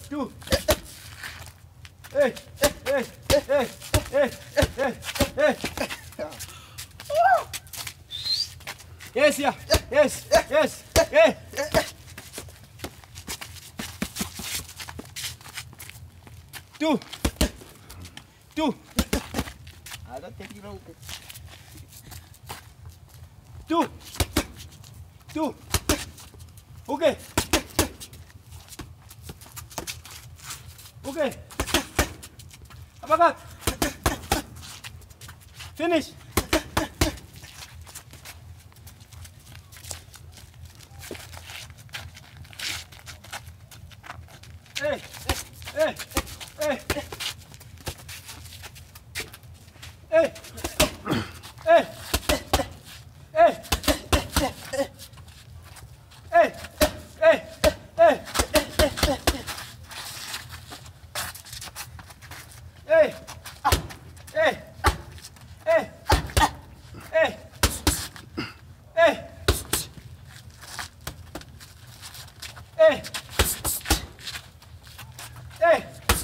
2. Hey, hey, hey, hey, hey, hey. Yes, yeah. Yes, yes. Hey. 2. 2. I don't take it out. 2. 2. Okay. Okay. Abagat. Finish. Hey, hey, hey, hey, hey, hey, hey, hey, hey, hey, hey, hey, hey, hey, hey. Hey!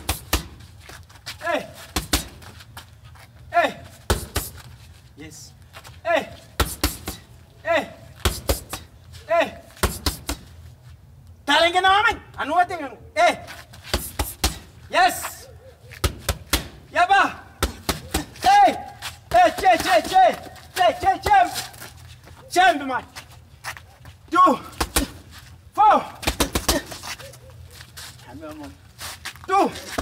Hey! Hey! Yes. Hey! Hey! Hey! Taling ka naman! Ano natin yung... Hey! Yes! Yaba! Hey! Hey! Che! Che! Che! Che! Che! Che! Che! Man! 2! 4! 2!